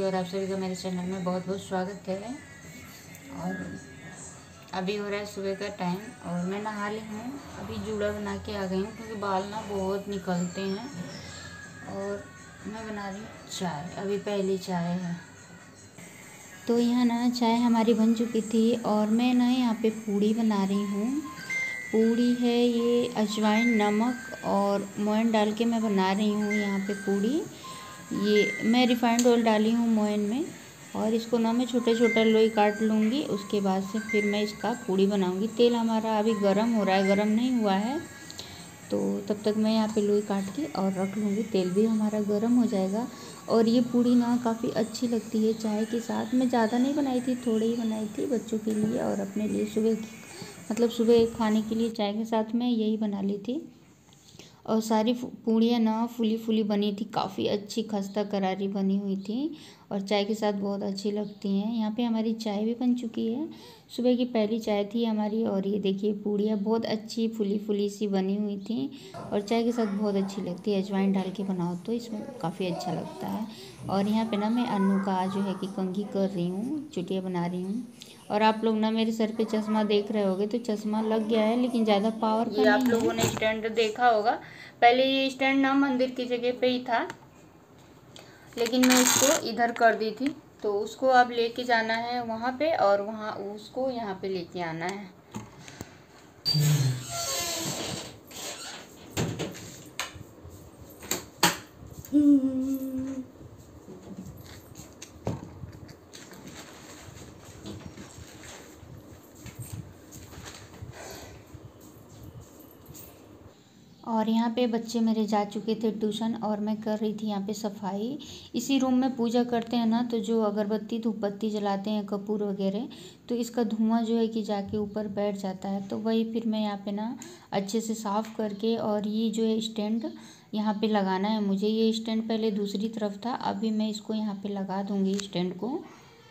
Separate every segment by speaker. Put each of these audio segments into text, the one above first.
Speaker 1: और आप सभी का मेरे चैनल में बहुत बहुत स्वागत है। और अभी हो रहा है सुबह का टाइम और मैं नहा ली हूँ। अभी जूड़ा बना के आ गई हूँ क्योंकि बाल ना बहुत निकलते हैं। और मैं बना रही हूँ चाय, अभी पहली चाय है। तो यहाँ ना चाय हमारी बन चुकी थी और मैं ना यहाँ पे पूड़ी बना रही हूँ। पूड़ी है ये अजवाइन, नमक और मोयन डाल के मैं बना रही हूँ यहाँ पे पूड़ी। ये मैं रिफाइंड ऑयल डाली हूँ मोयन में और इसको ना मैं छोटे छोटे लोई काट लूँगी। उसके बाद से फिर मैं इसका पूड़ी बनाऊँगी। तेल हमारा अभी गरम हो रहा है, गरम नहीं हुआ है, तो तब तक मैं यहाँ पे लोई काट के और रख लूँगी। तेल भी हमारा गरम हो जाएगा। और ये पूड़ी ना काफ़ी अच्छी लगती है चाय के साथ। मैं ज़्यादा नहीं बनाई थी, थोड़ी ही बनाई थी बच्चों के लिए और अपने लिए। सुबह खाने के लिए चाय के साथ मैं यही बना ली थी। और सारी पूड़ियाँ ना फूली फूली बनी थी, काफ़ी अच्छी खस्ता करारी बनी हुई थी और चाय के साथ बहुत अच्छी लगती हैं। यहाँ पे हमारी चाय भी बन चुकी है, सुबह की पहली चाय थी हमारी। और ये देखिए पूड़ियाँ बहुत अच्छी फूली फूली सी बनी हुई थी और चाय के साथ बहुत अच्छी लगती है। अजवाइन डाल के बनाओ तो इसमें काफ़ी अच्छा लगता है। और यहाँ पे ना मैं अन्नू का जो है कि कंघी कर रही हूँ, चुटिया बना रही हूँ। और आप लोग ना मेरे सर पे चश्मा देख रहे होगे, तो चश्मा लग गया है लेकिन ज़्यादा पावर का नहीं है। आप लोगों ने स्टैंड देखा होगा, पहले ये स्टैंड ना मंदिर की जगह पे ही था, लेकिन मैं उसको इधर कर दी थी। तो उसको अब लेके जाना है वहाँ पे और वहाँ उसको यहाँ पे लेके आना है। और यहाँ पे बच्चे मेरे जा चुके थे ट्यूशन और मैं कर रही थी यहाँ पे सफाई। इसी रूम में पूजा करते हैं ना, तो जो अगरबत्ती धूप बत्ती जलाते हैं, कपूर वगैरह, तो इसका धुआं जो है कि जाके ऊपर बैठ जाता है। तो वही फिर मैं यहाँ पे ना अच्छे से साफ़ करके, और ये जो है स्टैंड यहाँ पे लगाना है मुझे। ये स्टैंड पहले दूसरी तरफ था, अभी मैं इसको यहाँ पे लगा दूँगी स्टैंड को।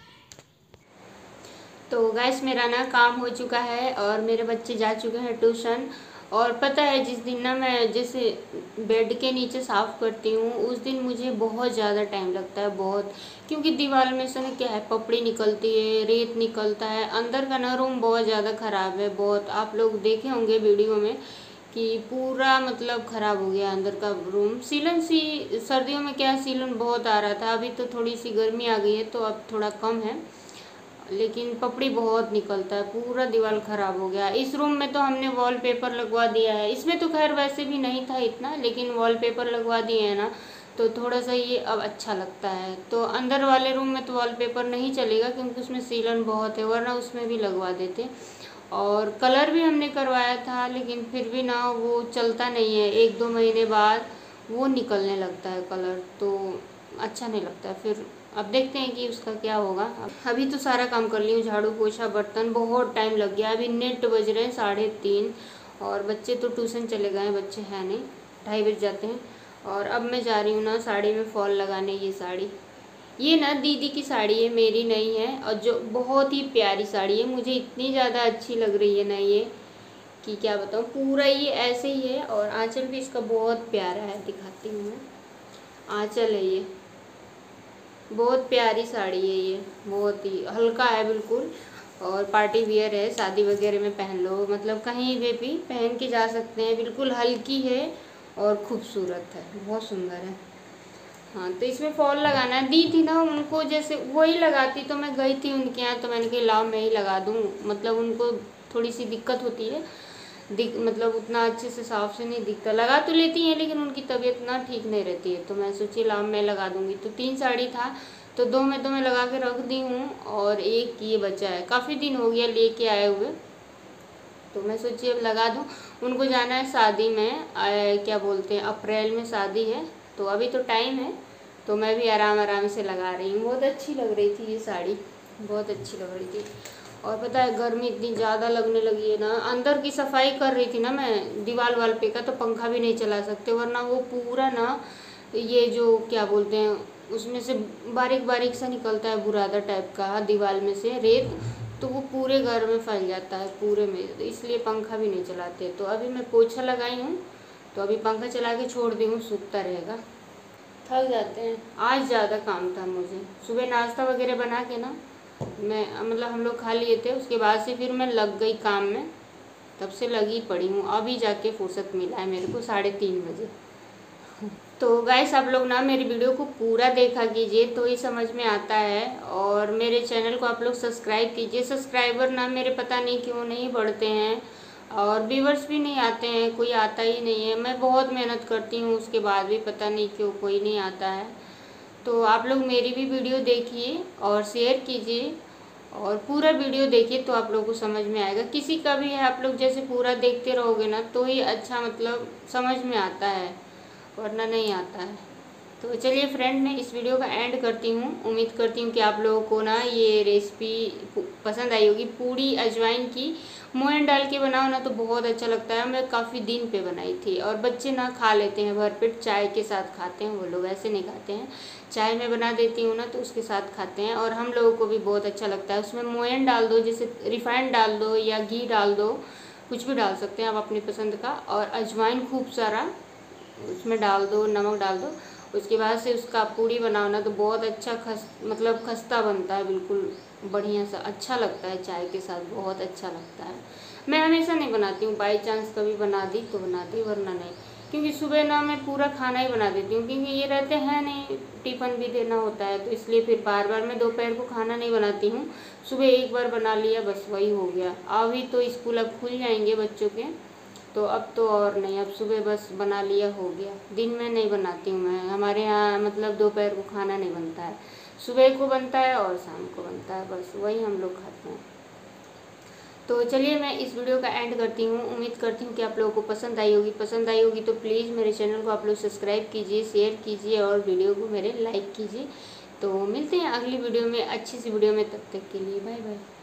Speaker 1: तो गैस मेरा ना काम हो चुका है और मेरे बच्चे जा चुके हैं ट्यूशन। और पता है जिस दिन ना मैं जैसे बेड के नीचे साफ़ करती हूँ उस दिन मुझे बहुत ज़्यादा टाइम लगता है, बहुत। क्योंकि दीवार में से ना क्या है, पपड़ी निकलती है, रेत निकलता है। अंदर का ना रूम बहुत ज़्यादा ख़राब है, बहुत। आप लोग देखे होंगे वीडियो में कि पूरा मतलब ख़राब हो गया अंदर का रूम। सीलन सी सर्दियों में क्या सीलन बहुत आ रहा था, अभी तो थोड़ी सी गर्मी आ गई है तो अब थोड़ा कम है, लेकिन पपड़ी बहुत निकलता है, पूरा दीवार ख़राब हो गया। इस रूम में तो हमने वॉलपेपर लगवा दिया है, इसमें तो खैर वैसे भी नहीं था इतना, लेकिन वॉलपेपर लगवा दिए हैं ना तो थोड़ा सा ये अब अच्छा लगता है। तो अंदर वाले रूम में तो वॉलपेपर नहीं चलेगा क्योंकि उसमें सीलन बहुत है, वरना उसमें भी लगवा देते। और कलर भी हमने करवाया था लेकिन फिर भी ना वो चलता नहीं है, 1-2 महीने बाद वो निकलने लगता है कलर, तो अच्छा नहीं लगता है फिर। अब देखते हैं कि उसका क्या होगा। अभी तो सारा काम कर ली हूँ, झाड़ू पोछा बर्तन, बहुत टाइम लग गया। अभी नेट बज रहे हैं 3:30 और बच्चे तो ट्यूशन चले गए हैं, बच्चे हैं नहीं, 2:30 बज जाते हैं। और अब मैं जा रही हूँ ना साड़ी में फॉल लगाने। ये साड़ी, ये ना दीदी की साड़ी है, मेरी नहीं है, और जो बहुत ही प्यारी साड़ी है, मुझे इतनी ज़्यादा अच्छी लग रही है ना ये कि क्या बताऊँ। पूरा ये ऐसे ही है और आंचल भी इसका बहुत प्यारा है, दिखाती हूँ मैं। आंचल है ये, बहुत प्यारी साड़ी है ये, बहुत ही हल्का है बिल्कुल और पार्टी वियर है, शादी वगैरह में पहन लो, मतलब कहीं भी पहन के जा सकते हैं। बिल्कुल हल्की है और खूबसूरत है, बहुत सुंदर है। हाँ, तो इसमें फॉल लगाना दी थी ना उनको, जैसे वही लगाती तो मैं गई थी उनके यहाँ, तो मैंने कहा लाओ मैं ही लगा दूँ। मतलब उनको थोड़ी सी दिक्कत होती है, मतलब उतना अच्छे से साफ से नहीं दिखता। लगा तो लेती हैं लेकिन उनकी तबीयत ना ठीक नहीं रहती है, तो मैं सोची लाओ मैं लगा दूँगी। तो 3 साड़ी था तो 2 में तो मैं लगा के रख दी हूँ और एक ये बचा है, काफ़ी दिन हो गया लेके आए हुए, तो मैं सोची अब लगा दूँ। उनको जाना है शादी में, क्या बोलते हैं, अप्रैल में शादी है, तो अभी तो टाइम है, तो मैं भी आराम आराम से लगा रही हूँ। बहुत अच्छी लग रही थी ये साड़ी, बहुत अच्छी लग रही थी। और पता है गर्मी इतनी ज़्यादा लगने लगी है ना, अंदर की सफाई कर रही थी ना मैं दीवार वाल पे का, तो पंखा भी नहीं चला सकते, वरना वो पूरा ना ये जो क्या बोलते हैं उसमें से बारीक बारीक सा निकलता है, बुरादा टाइप का दीवार में से रेत, तो वो पूरे घर में फैल जाता है पूरे में, तो इसलिए पंखा भी नहीं चलाते। तो अभी मैं पोछा लगाई हूँ, तो अभी पंखा चला के छोड़ दी हूँ, सूखता रहेगा। थक जाते हैं। आज ज़्यादा काम था मुझे, सुबह नाश्ता वगैरह बना के ना मैं मतलब हम लोग खा लिए थे, उसके बाद से फिर मैं लग गई काम में, तब से लगी पड़ी हूँ। अभी जाके फुर्सत मिला है मेरे को 3:30 बजे। तो गाइस आप लोग ना मेरी वीडियो को पूरा देखा कीजिए तो ही समझ में आता है, और मेरे चैनल को आप लोग सब्सक्राइब कीजिए। सब्सक्राइबर ना मेरे पता नहीं क्यों नहीं बढ़ते हैं, और व्यूवर्स भी नहीं आते हैं, कोई आता ही नहीं है। मैं बहुत मेहनत करती हूँ, उसके बाद भी पता नहीं क्यों कोई नहीं आता है। तो आप लोग मेरी भी वीडियो देखिए और शेयर कीजिए, और पूरा वीडियो देखिए तो आप लोगों को समझ में आएगा। किसी का भी है, आप लोग जैसे पूरा देखते रहोगे ना तो ही अच्छा मतलब समझ में आता है, वरना नहीं आता है। तो चलिए फ्रेंड, मैं इस वीडियो का एंड करती हूँ। उम्मीद करती हूँ कि आप लोगों को ना ये रेसिपी पसंद आई होगी। पूड़ी अजवाइन की मोयन डाल के बनाओ ना तो बहुत अच्छा लगता है। मैं काफ़ी दिन पे बनाई थी, और बच्चे ना खा लेते हैं भरपेट, चाय के साथ खाते हैं वो लोग, ऐसे नहीं खाते हैं। चाय में बना देती हूँ ना तो उसके साथ खाते हैं, और हम लोगों को भी बहुत अच्छा लगता है। उसमें मोयन डाल दो, जैसे रिफाइंड डाल दो या घी डाल दो, कुछ भी डाल सकते हैं आप अपनी पसंद का, और अजवाइन खूब सारा उसमें डाल दो, नमक डाल दो। उसके बाद से उसका पूड़ी बनाओ ना तो बहुत अच्छा मतलब खस्ता बनता है, बिल्कुल बढ़िया सा, अच्छा लगता है चाय के साथ, बहुत अच्छा लगता है। मैं हमेशा नहीं बनाती हूँ, बाई चांस कभी बना दी तो बना दी, वरना नहीं। क्योंकि सुबह ना मैं पूरा खाना ही बना देती हूँ, क्योंकि ये रहते हैं नहीं, टिफ़िन भी देना होता है, तो इसलिए फिर बार बार मैं दोपहर को खाना नहीं बनाती हूँ। सुबह एक बार बना लिया बस, वही हो गया। अभी तो स्कूल अब खुल जाएंगे बच्चों के, तो अब तो और नहीं, अब सुबह बस बना लिया हो गया। दिन में नहीं बनाती हूँ मैं, हमारे यहाँ मतलब दोपहर को खाना नहीं बनता है, सुबह को बनता है और शाम को बनता है, बस वही हम लोग खाते हैं। तो चलिए मैं इस वीडियो का एंड करती हूँ। उम्मीद करती हूँ कि आप लोगों को पसंद आई होगी। पसंद आई होगी तो प्लीज़ मेरे चैनल को आप लोग सब्सक्राइब कीजिए, शेयर कीजिए, और वीडियो को मेरे लाइक कीजिए। तो मिलते हैं अगली वीडियो में, अच्छी सी वीडियो में, तब तक के लिए बाय बाय।